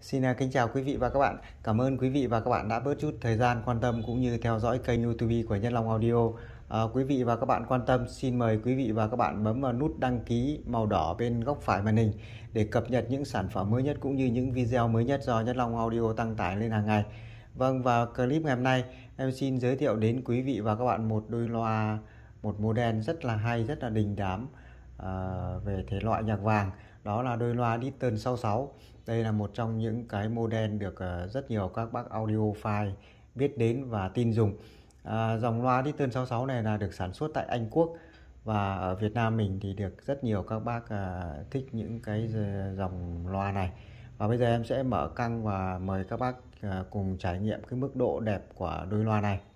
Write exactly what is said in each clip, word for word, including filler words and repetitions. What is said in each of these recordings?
Xin à, kính chào quý vị và các bạn. Cảm ơn quý vị và các bạn đã bớt chút thời gian quan tâm cũng như theo dõi kênh YouTube của Nhất Long Audio. À, quý vị và các bạn quan tâm, xin mời quý vị và các bạn bấm vào nút đăng ký màu đỏ bên góc phải màn hình để cập nhật những sản phẩm mới nhất cũng như những video mới nhất do Nhất Long Audio tăng tải lên hàng ngày. Vâng, và clip ngày hôm nay em xin giới thiệu đến quý vị và các bạn một đôi loa, một model rất là hay, rất là đình đám à, về thể loại nhạc vàng. Đó là đôi loa Ditton sáu sáu. Đây là một trong những cái model được rất nhiều các bác audiophile biết đến và tin dùng. À, dòng loa Ditton sáu sáu này là được sản xuất tại Anh Quốc, và ở Việt Nam mình thì được rất nhiều các bác à, thích những cái dòng loa này. Và bây giờ em sẽ mở căng và mời các bác à, cùng trải nghiệm cái mức độ đẹp của đôi loa này.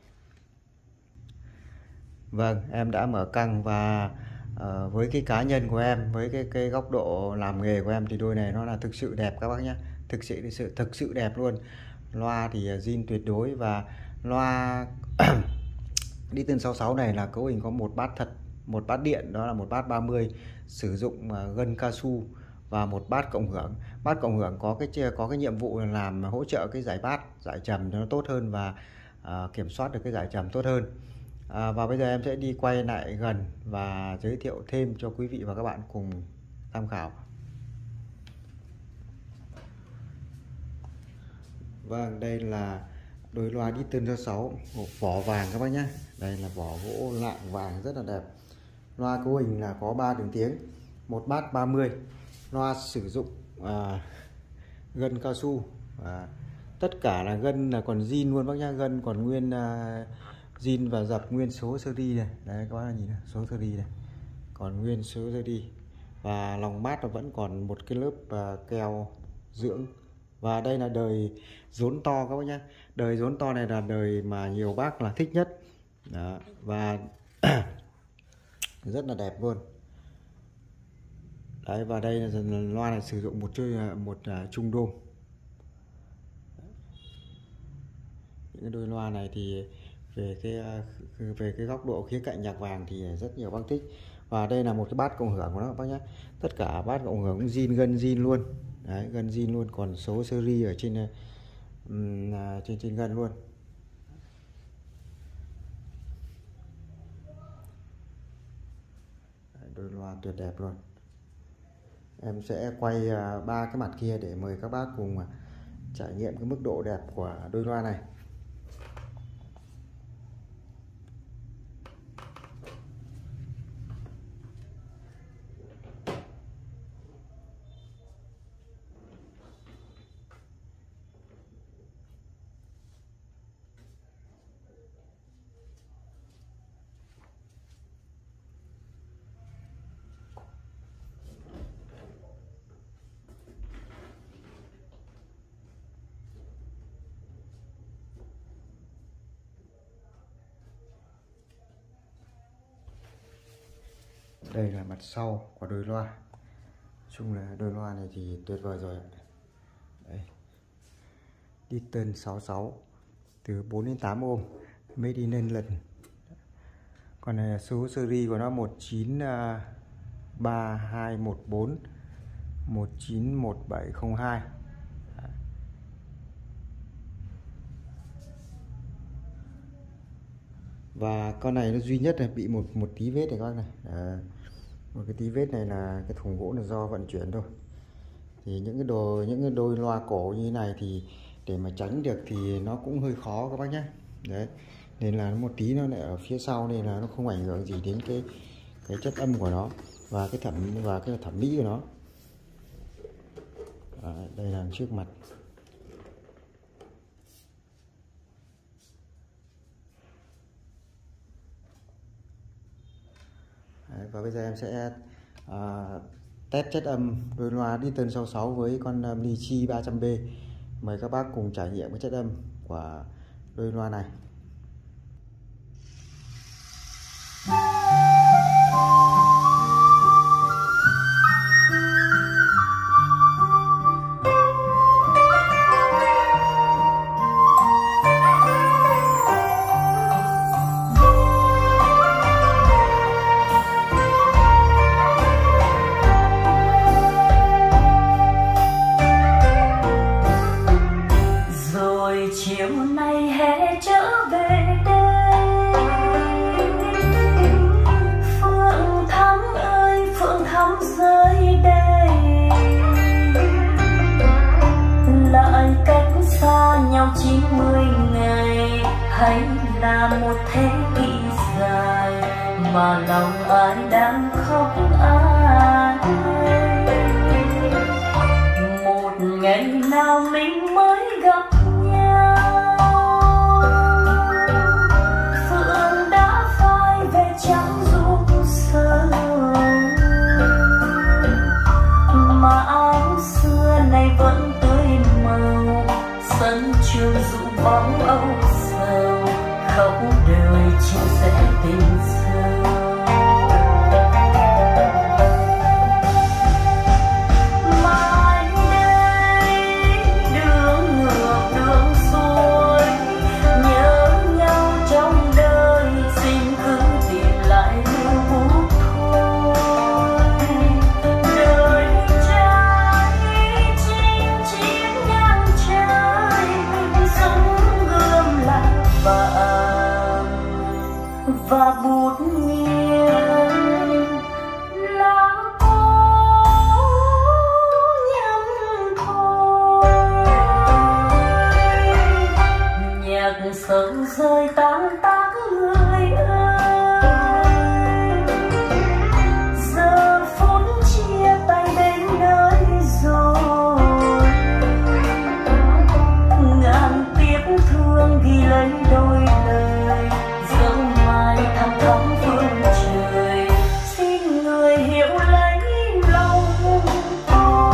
Vâng, em đã mở căng và uh, với cái cá nhân của em, với cái cái góc độ làm nghề của em thì đôi này nó là thực sự đẹp các bác nhé, thực sự sự thực sự đẹp luôn. Loa thì zin tuyệt đối, và loa Ditton sáu sáu này là cấu hình có một bát thật, một bát điện, đó là một bát ba mươi sử dụng uh, gân cao su và một bát cộng hưởng. Bát cộng hưởng có cái có cái nhiệm vụ là làm hỗ trợ cái giải bát, giải trầm cho nó tốt hơn và uh, kiểm soát được cái giải trầm tốt hơn. À, và bây giờ em sẽ đi quay lại gần và giới thiệu thêm cho quý vị và các bạn cùng tham khảo. Vâng, đây là đôi loa Ditton sáu sáu vỏ vàng các bác nhé. Đây là vỏ gỗ lạng vàng rất là đẹp. Loa cấu hình là có ba đường tiếng, một bát ba mươi. Loa sử dụng à, gân cao su, à, tất cả là gân là còn zin luôn bác nhá, gân còn nguyên à, zin và dập nguyên số series này. Đấy các bác nhìn này, số series này còn nguyên số series, và lòng bát nó vẫn còn một cái lớp uh, keo dưỡng. Và đây là đời rốn to các bác nhé. Đời rốn to này là đời mà nhiều bác là thích nhất. Đó, và rất là đẹp luôn. Đấy, và đây là loa này sử dụng một chơi một uh, trung đôm. Những cái đôi loa này thì về cái về cái góc độ khía cạnh nhạc vàng thì rất nhiều bác thích. Và đây là một cái bát cộng hưởng của nó các bác nhé. Tất cả bát cộng hưởng cũng zin, gân zin luôn. Đấy, gân zin luôn, còn số series ở trên um, trên trên gân luôn. Đấy, đôi loa tuyệt đẹp luôn. Em sẽ quay ba uh, cái mặt kia để mời các bác cùng uh, trải nghiệm cái mức độ đẹp của đôi loa này. Đây là mặt sau của đôi loa. Chung là đôi loa này thì tuyệt vời rồi. Đây, Ditton sáu sáu từ bốn đến tám ohm, made in England. Còn này là số series của nó một chín ba hai một bốn một chín một bảy không hai. Và con này nó duy nhất là bị một một tí vết này các bác này. À, một cái tí vết này là cái thùng gỗ là do vận chuyển thôi. Thì những cái đồ những cái đôi loa cổ như thế này thì để mà tránh được thì nó cũng hơi khó các bác nhé. Đấy, nên là một tí nó lại ở phía sau nên là nó không ảnh hưởng gì đến cái cái chất âm của nó và cái thẩm và cái thẩm mỹ của nó. À, đây là trước mặt. Đấy, và bây giờ em sẽ uh, test chất âm đôi loa Ditton sáu sáu với con um, Lychee ba trăm B. Mời các bác cùng trải nghiệm cái chất âm của đôi loa này. hay là một thế kỷ dài mà lòng ai đang khóc ai. Một ngày nào mình mới gặp nhau, Phượng đã phai về trắng ru sầu, mà áo xưa này vẫn tươi màu. Sân trường dụ bóng âu sầu, khóc đời chia sẻ tình sâu. Mai đây đường ngược đường xuôi, nhớ nhau trong đời, xin cứ tìm lại lưu bút thôi. Đời trai chinh chiến ngang trời, sống gươm là vàng và bút nghiêng lá có nhâm thôi. Nhạc sầu rơi tan tác người ơi, giờ phút chia tay đến nơi rồi. Ngàn tiếc thương ghi lấy đôi lời, dẫu mai thăm thắm phương trời, xin người hiểu lấy lòng tôi.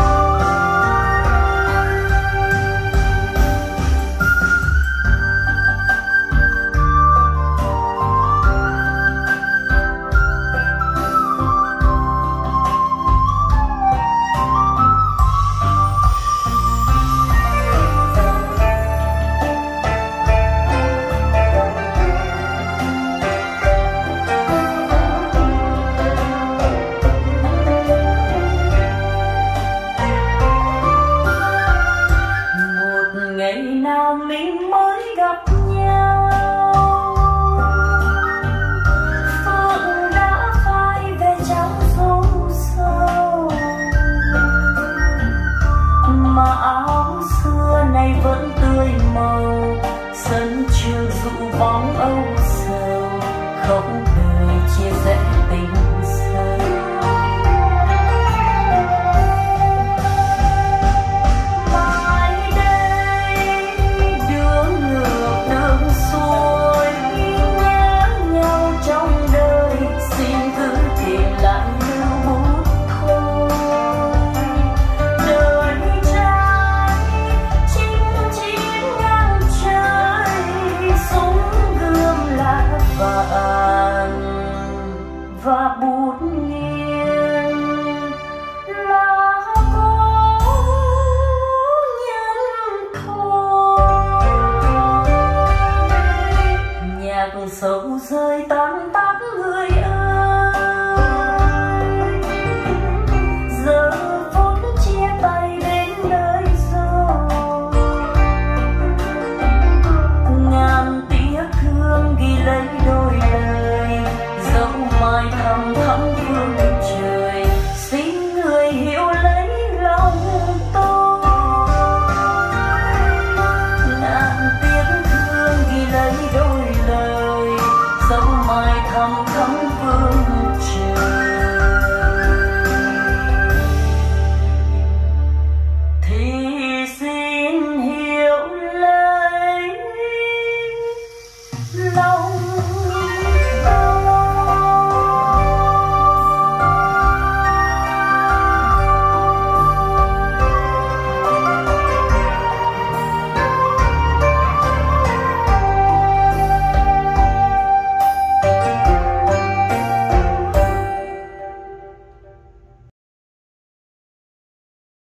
Ngày nào mình mới gặp nhau, Phượng đã phai về trắng ru sầu, mà áo xưa này vẫn tươi màu. Sân trường dụ bóng âu